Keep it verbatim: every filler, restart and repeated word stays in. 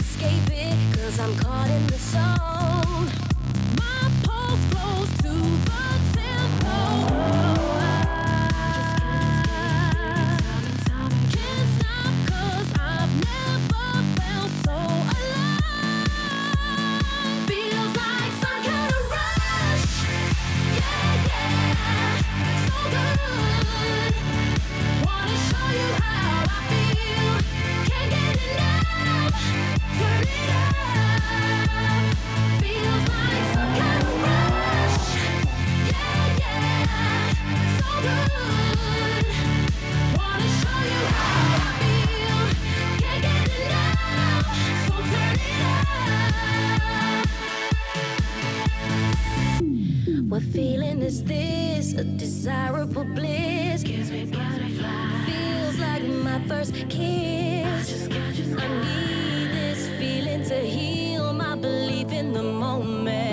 escape it, cause I'm caught in the zone. My pulse flows to the tempo. Can't stop cause I've never felt so alive. Feels like some kind of rush. Yeah, yeah, so good. Wanna show you how I feel. Can't get enough. Turn it up. Feels like some kind of rush. Yeah, yeah, so good. Wanna show you how I feel. Can't get enough. So turn it up. What feeling is this? A desirable bliss. Gives me butterflies. Feels like my first kiss. I just got you. I need this feeling to heal my belief in the moment.